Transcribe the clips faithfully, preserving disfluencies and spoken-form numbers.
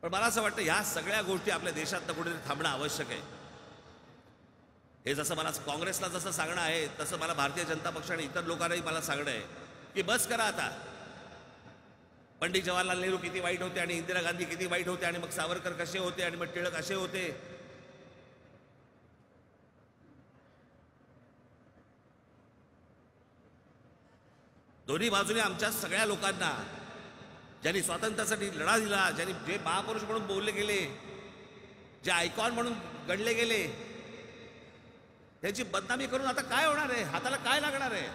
पण मला असं वाटतं ह्या सगळ्या गोष्टी आपल्या देशात कुठेतरी थांबणं आवश्यक आहे. हे जसं मला काँग्रेसला जसं सांगणं आहे तसं मला भारतीय जनता पक्ष आणि इतर लोकांनाही मला सांगणं आहे की बस करा आता. पंडित जवाहरलाल नेहरू किती वाईट होते आणि इंदिरा गांधी किती वाईट होते आणि मग सावरकर कसे होते आणि मग टिळक असे होते. दोन्ही बाजूने आमच्या सगळ्या लोकांना ज्यांनी स्वातंत्र्यासाठी लढा दिला, ज्यांनी जे महापुरुष म्हणून बोलले गेले, जे आयकॉन म्हणून गणले गेले, त्याची बदनामी करून आता काय होणार आहे? हाताला काय लागणार आहे?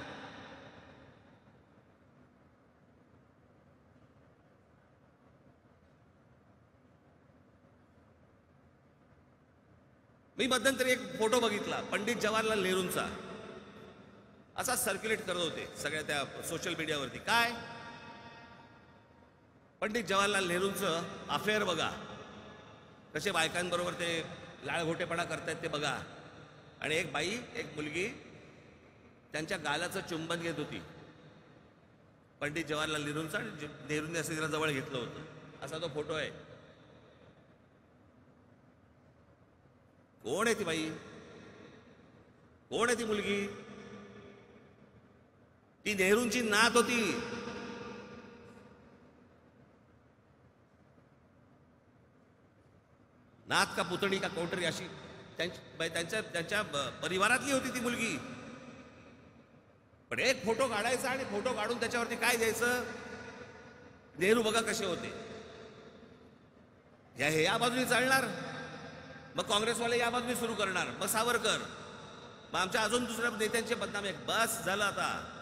मी मध्यंतरी एक फोटो बघितला पंडित जवाहरलाल नेहरूंचा, असा सर्क्युलेट करत होते सगळ्या त्या सोशल मीडियावरती. काय पंडित जवाहरलाल नेहरूंचं अफेअर बघा, कसे बायकांबरोबर ते लाळघोटेपणा करतायत ते बघा. आणि एक बाई, एक मुलगी त्यांच्या गालाचं चुंबन घेत होती पंडित जवाहरलाल नेहरूंचा, आणि नेहरूंनी असं तिला जवळ घेतलं होतं. असा तो फोटो आहे. कोण आहे ती बाई? कोण आहे ती मुलगी? ती नेहरूंची नात होती. नात का पुतणी का कोणतरी अशी त्यांच्या त्यांच्या परिवारातली होती ती मुलगी. पण एक फोटो काढायचा आणि फोटो काढून त्याच्यावरती काय द्यायचं? नेहरू बघा कसे होते. या हे या बाजूने चालणार, मग काँग्रेसवाले या बाजूने सुरू करणार, मग सावरकर, मग आमच्या अजून दुसऱ्या नेत्यांचे बदनामी. बस झालं आता.